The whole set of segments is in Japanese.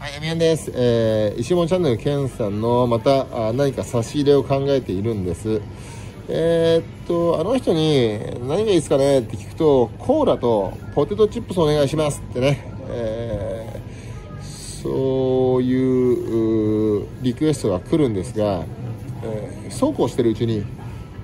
はい、エミヤンです。石本チャンネルケンさんのまた何か差し入れを考えているんです。あの人に何がいいですかねって聞くと、コーラとポテトチップスお願いしますってね、そういうリクエストが来るんですが、そうこうしてるうちに、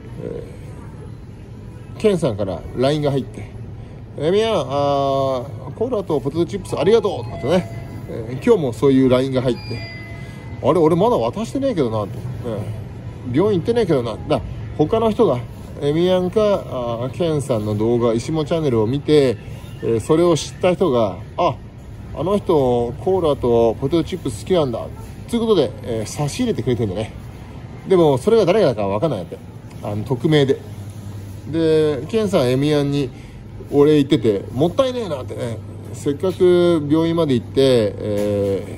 ケンさんから LINE が入って、エミヤン、コーラとポテトチップスありがとうとかってね、今日もそういう LINE が入って、あれ俺まだ渡してねえけどなと、病院行ってねえけどな、他の人がエミヤンかケンさんの動画、石本チャンネルを見て、それを知った人が、あの人コーラとポテトチップス好きなんだということで、差し入れてくれてるんだね。でもそれが誰だか分かんないやって、匿名で。でケンさんエミヤンにお礼言ってて、もったいねえなってね、せっかく病院まで行って、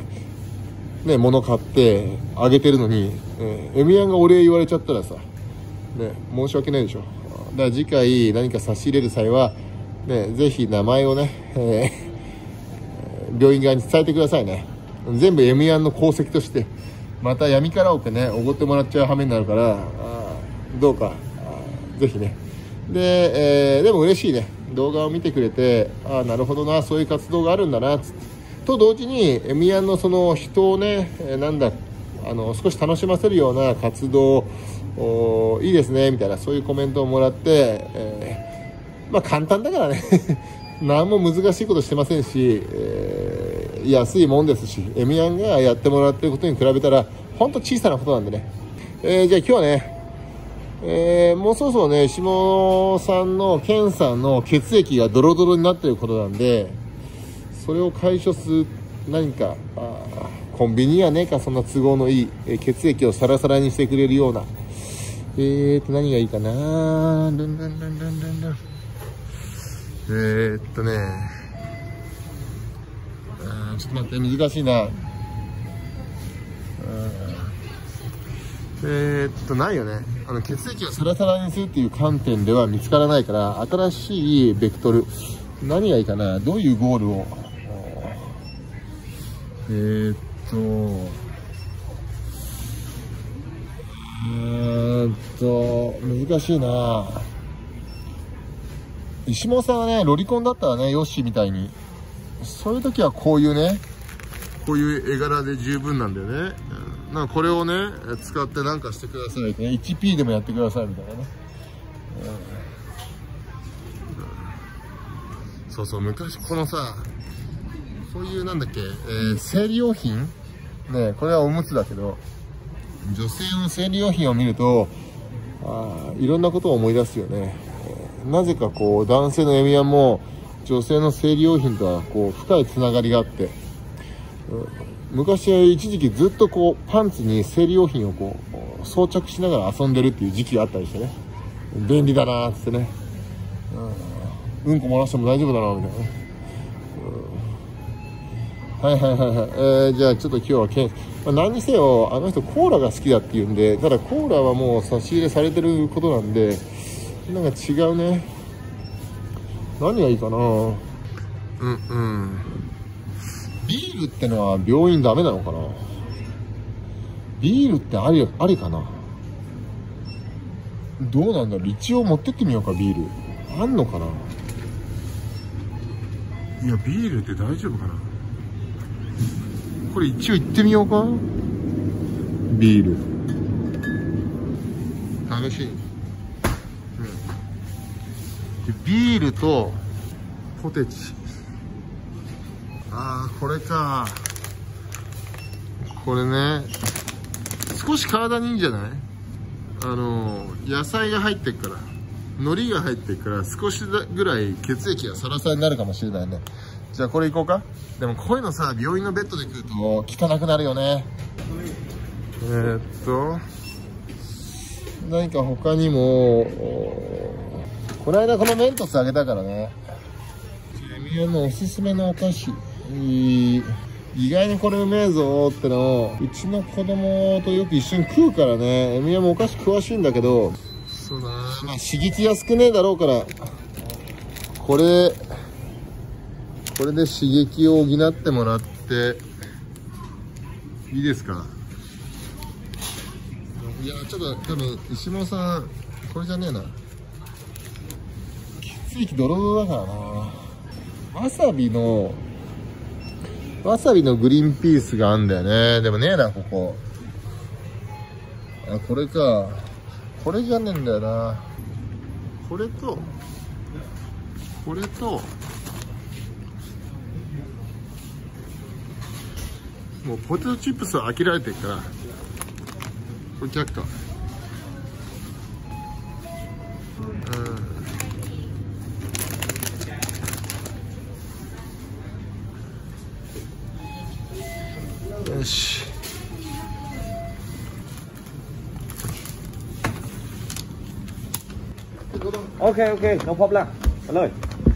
物買ってあげてるのに、エミヤンがお礼言われちゃったらさ、申し訳ないでしょ。だから次回何か差し入れる際は、ぜひ名前をね、病院側に伝えてくださいね。全部エミヤンの功績としてまた闇カラオケねおごってもらっちゃう羽目になるから、どうかぜひね。でも嬉しいね、動画を見てくれて、なるほどな、そういう活動があるんだなつって、と同時にエミヤンのその人をね、少し楽しませるような活動いいですねみたいな、そういうコメントをもらって、簡単だからね何も難しいことしてませんし、安いもんですし、エミヤンがやってもらっていることに比べたら本当小さなことなんでね。じゃあ今日はね、もうそろそろね、下さんのケンさんの血液がドロドロになっていることなんで、それを解消する何かコンビニやねえか、そんな都合のいい血液をサラサラにしてくれるような、何がいいかな。ちょっと待って、難しいな。ないよね。血液をサラサラにするっていう観点では見つからないから、新しいベクトル。何がいいかな。どういうゴールを。難しいな。石本さんはね、ロリコンだったらね、ヨッシーみたいに。そういう時はこういうね、こういう絵柄で十分なんだよね。なんかこれをね、使ってなんかしてくださいってね、1P でもやってくださいみたいなね。そうそう、昔このさ、そういうなんだっけ、生理用品ね、これはおむつだけど、女性の生理用品を見ると、いろんなことを思い出すよね。なぜかこう、男性のエミヤンも、女性の生理用品とはこう、深いつながりがあって、昔は一時期ずっとこうパンツに生理用品をこう装着しながら遊んでるっていう時期があったりしてね、便利だなーってね、うんこ漏らしても大丈夫だなみたいな、じゃあちょっと今日は何にせよあの人コーラが好きだっていうんで、ただコーラはもう差し入れされてることなんで、なんか違うね。何がいいかな。ビールってのは病院ダメなのかな。ビールってありかな。どうなんだろう。一応持ってってみようか。ビールあんのかな。いやビールって大丈夫かな。これ一応行ってみようか。ビール試しに、ビールとポテチ。これか。これね、少し体にいいんじゃない？野菜が入ってるから、海苔が入ってるから、少しぐらい血液がサラサラになるかもしれないね。じゃあこれいこうか。でもこういうのさ、病院のベッドで食うと汚くなるよね。何か他にも、この間このメントスあげたからね。エミヤンのおすすめのお菓子。意外にこれうめえぞってのをうちの子供とよく一緒に食うからね。エミヤンもお菓子詳しいんだけど、そうだな、刺激安くねえだろうから、これで刺激を補ってもらって、 いいですか。いや、ちょっと多分石本さんこれじゃねえな。血液ドロドロだからな。わさびのグリーンピースがあんだよね。でもねえな、ここ。あ、これか。これじゃねえんだよな。これともうポテトチップスは飽きられてるから、これ却下。よし。 OK OK no problem มาเลย。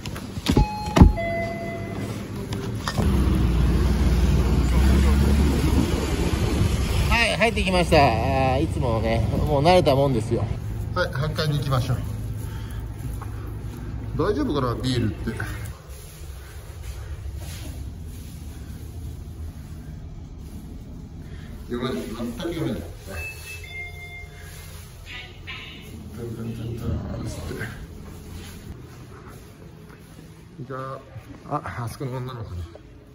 はい、入ってきました。いつもね、もう慣れたもんですよ。はい、8階に行きましょう。大丈夫かな、ビールって。読めない、全く読めない。あそこの女の子に。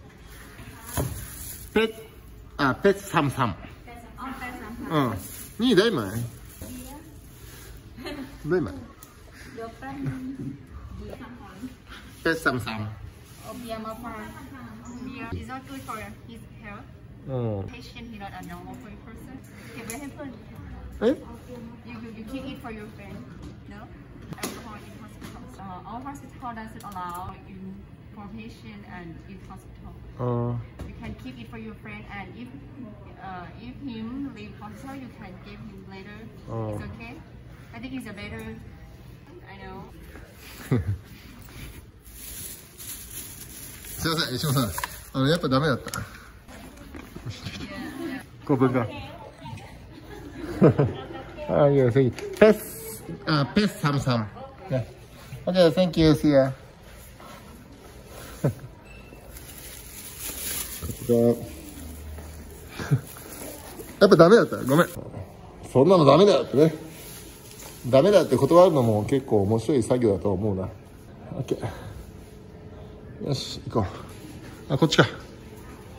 ペッサムサム。うん。นี่ได้ไหมได้ไหมเป็ดซ้ำ beerมาฟัง beer is not good for his health ๆ patient he not a normal person เก็บไว้ให้เพื่อนเอ๊ะ you keep it for your friend no alcohol in hospital all hospital doesn't allow in for patient and in hospital you can keep it for your friend and if him leave hospital you can give him later it's okay I think it's a better I know すいません、石本さん。やっぱダメだった。5分間。あ、いや、次。ペッサムサム。ね。OK, thank you, see ya. やっぱダメだった。ごめん。そんなのダメだよってね。ダメだって断るのも結構面白い作業だと思うな。OK。よし、行こう。あ、こっちか。